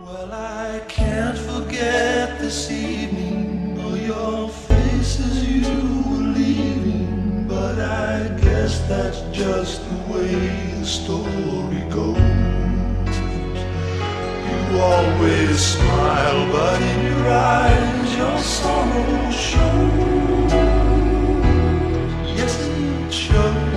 Well, I can't forget this evening or your face as you were leaving, but I guess that's just the way the story goes. You always smile, but in your eyes your sorrow shows. Yes, it shows.